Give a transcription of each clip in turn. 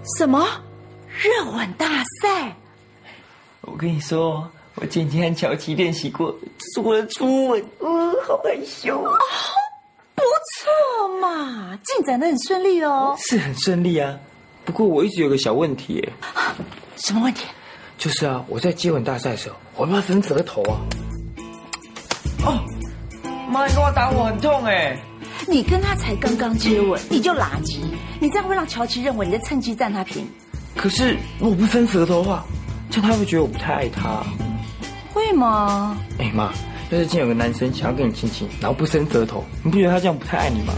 什么热吻大赛？ 我跟你说，我今天和乔琪练习过，这是我的初吻，好害羞啊！ 不错嘛，进展得很顺利哦。 是很顺利啊，不过我一直有个小问题耶。 什么问题？ 就是啊，我在接吻大赛的时候，我要不要伸舌头啊？哦，妈，你跟我打我很痛哎！ 你跟他才刚刚接吻，你就垃圾，你这样会让乔琪认为你在趁机占他便宜。 可是如果不伸舌头的话，这样他会觉得我不太爱他。 会吗？ 哎妈，要是今天有个男生想要跟你亲亲，然后不伸舌头，你不觉得他这样不太爱你吗？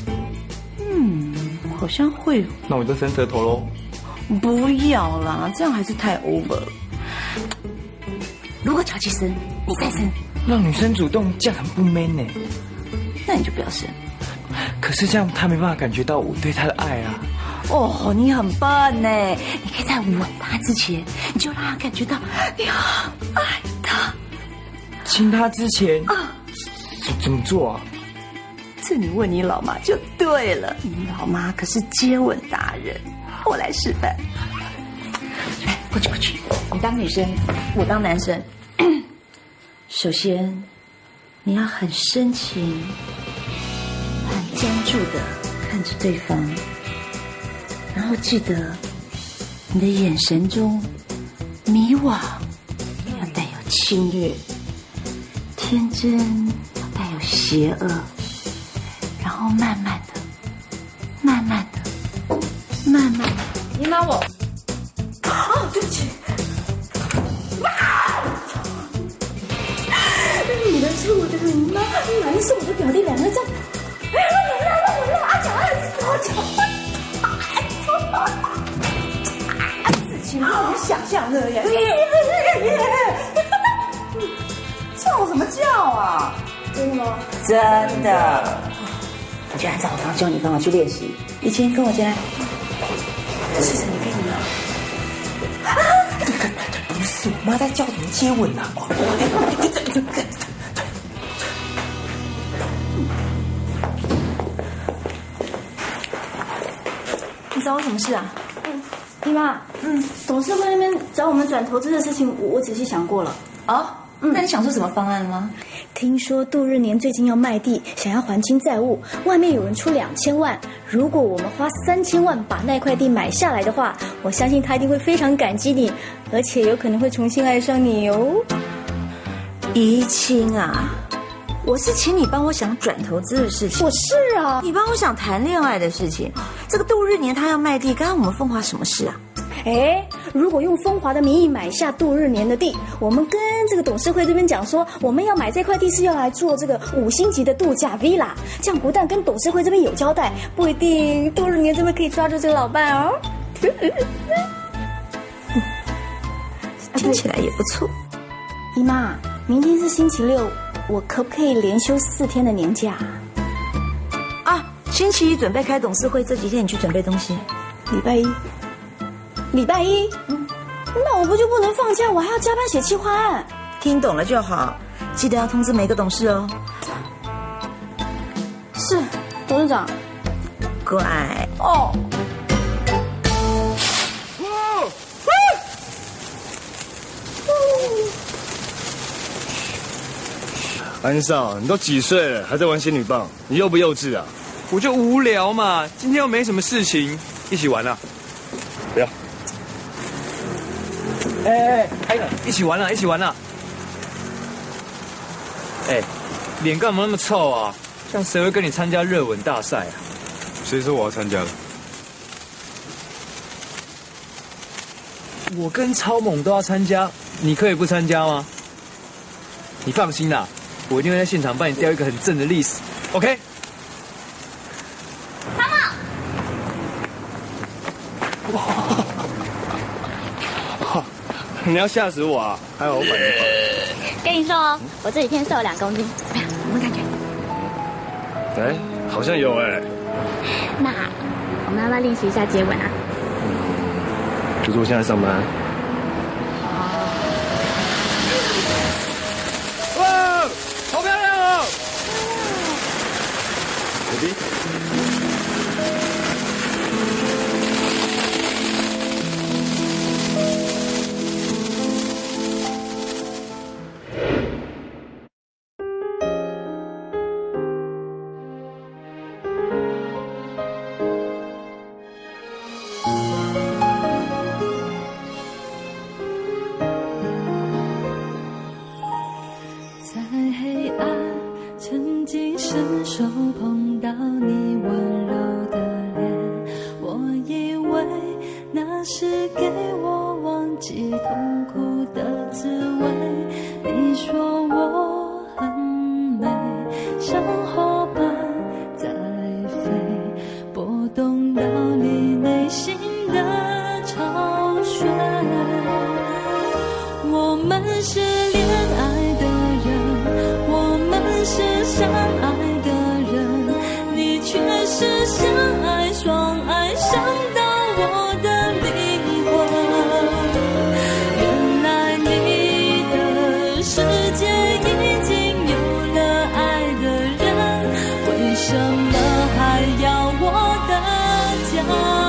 好像会。 那我就伸舌头喽。 不要啦，这样还是太 over 了。如果乔琪伸，你再伸， 让女生主动，这样很不 man 呢。 那你就不要伸。 可是这样他没办法感觉到我对他的爱啊。 哦，你很笨呢！你可以在吻他之前，你就让他感觉到你很爱他。 亲他之前怎么做啊？ 这你问你老妈就对了，你老妈可是接吻达人。我来示范。来，过去，你当女生，我当男生。首先，你要很深情、很专注的看着对方，然后记得你的眼神中迷惘要带有侵略，天真要带有邪恶，然后慢慢的。你骂我？哦，对不起。你的是我的姨妈，男的是我的表弟，两个这样。我阿强，事情没有你想象那样。叫什么叫啊？真的吗？真的。我就按照我刚刚教你方法去练习。以前跟我进来。是你跟你啊？ 不是，我妈在教怎么接吻啊。 你找我什么事啊？ 姨妈，董事会那边找我们转投资的事情，我仔细想过了。 那你想出什么方案了吗？ 听说杜日年最近要卖地，想要还清债务，外面有人出2000万。如果我们花3000万把那块地买下来的话，我相信他一定会非常感激你，而且有可能会重新爱上你哦。 怡清啊，我是请你帮我想转投资的事情。 我是啊， 你帮我想谈恋爱的事情。这个杜日年他要卖地，干我们风华什么事啊？ 如果用风华的名义买下杜日年的地，我们跟这个董事会这边讲说，我们要买这块地是要来做这个5星级的度假 villa， 这样不但跟董事会这边有交代，不一定杜日年这边可以抓住这个老伴哦。 听起来也不错。 姨妈，明天是星期六，我可不可以连休4天的年假啊？星期一准备开董事会，这几天你去准备东西。 礼拜一，那我不就不能放假？我还要加班写企划案。 听懂了就好，记得要通知每个董事哦。 是，董事长。 乖。哦。 安少，你都几岁了，还在玩仙女棒？你幼不幼稚啊？ 我就无聊嘛，今天又没什么事情，一起玩啊？ 不要。 一起玩了，一起玩了。脸干嘛那么臭啊？这样谁会跟你参加热吻大赛啊？ 谁说我要参加的？ 我跟超猛都要参加，你可以不参加吗？你放心啦，我一定会在现场帮你雕一个很正的历史 ，OK？ 妈妈。 你要吓死我啊！还好我反应快。 跟你说哦，我这几天瘦了2公斤，怎么样？有没有感觉？ 好像有那我们要不要练习一下接吻啊？ 可是我现在上班。 哇，好漂亮哦 ！baby。 给我忘记痛苦的滋味。你说我很美，像花瓣在飞，波动到你内心的潮水。我们是恋爱的人，我们是相爱的人，你却是相爱双爱，伤到我的灵魂。原来你的世界已经有了爱的人，为什么还要我的家？